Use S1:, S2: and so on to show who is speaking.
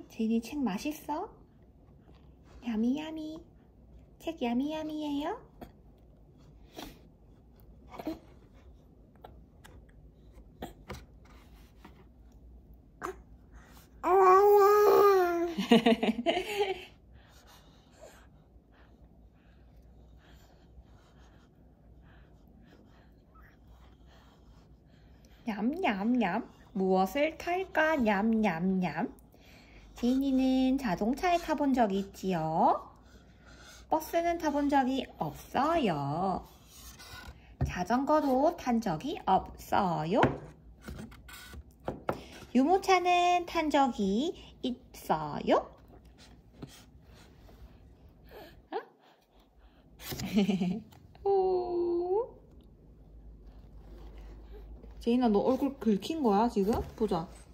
S1: 제인이 책 맛있어? 야미야미. 책 야미야미예요? 냠냠냠. 무엇을 탈까? 냠냠냠. 제인이는 자동차에 타본 적이 있지요? 버스는 타본 적이 없어요. 자전거도 탄 적이 없어요. 유모차는 탄 적이 있어요? 제인아, 너 얼굴 긁힌 거야 지금? 보자.